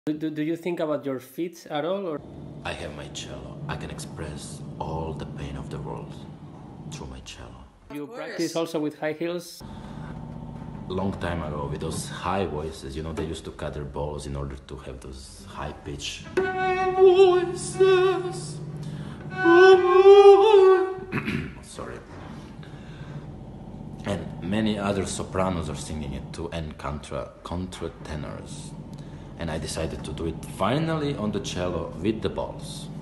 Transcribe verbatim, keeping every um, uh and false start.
Do, do you think about your feet at all? Or? I have my cello. I can express all the pain of the world through my cello. You practice also with high heels? Long time ago, with those high voices, you know, they used to cut their balls in order to have those high pitch voices. Sorry. And many other sopranos are singing it too, and contra, contra tenors. And I decided to do it finally on the cello with the balls.